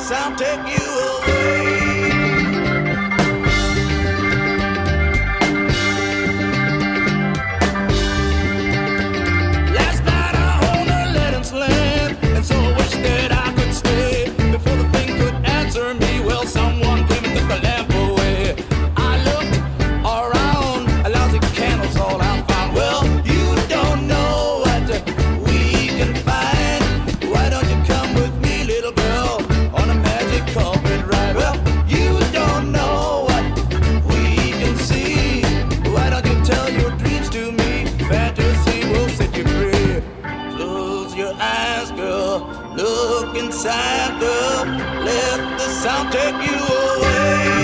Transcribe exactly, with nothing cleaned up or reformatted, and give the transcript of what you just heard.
sound take you away. Last night I owned a letting slant, and so I wish that I could stay. Before the thing could answer me, well, someone came and took the lamp away. I looked around, a lousy candle's all I found. Well, you don't know what we can find. Why don't you come with me, little girl, on a magic carpet ride? Well, you don't know what we can see. Why don't you tell your dreams to me? Fantasy will set you free. Close your eyes, girl. Look inside, girl. Let the sound take you away.